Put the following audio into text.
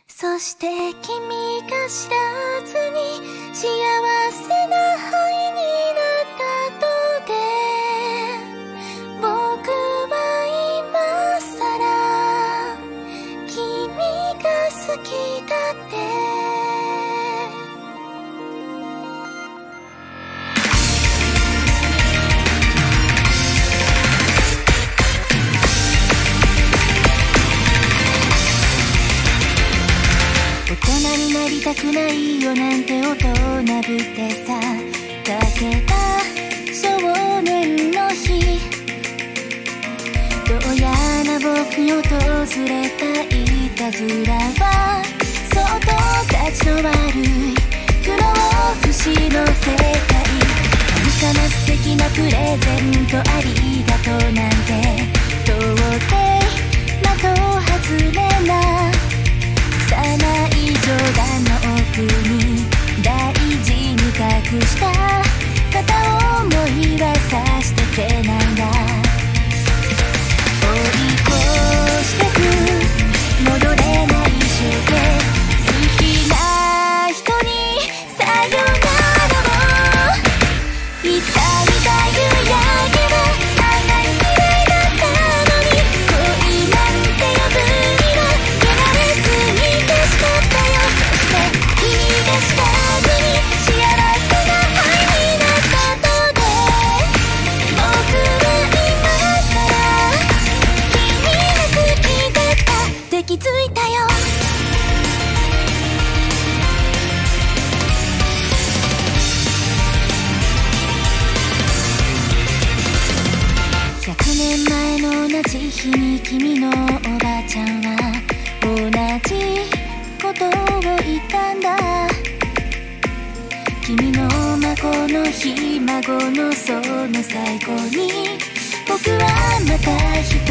そして君が知らずに幸せな灰になった後で、僕は今さら君が好きだって。大人になりたくないよなんて音をなぶってさ、かけた少年の日、どうやら僕に訪れたいたずらはそっと立ち止まる不老不死の世界。神様素敵なプレゼントありがとうなんて到底的外れな幼い冗談の奥に大事に隠した片思いはさしてけないんだ。追い越してく戻れない衝撃、好きな人にさよならをいつか見た夕焼けはあんなに綺麗だったのに、恋なんて呼ぶには汚れすぎてしまったよ。そして君が知らずに幸せな灰になった後で、僕は今さら君が好きだったって気づいたよ。100年前の同じ日に君のおばあちゃんは同じことを言ったんだ。君の孫の日、孫のその最後に僕はまた一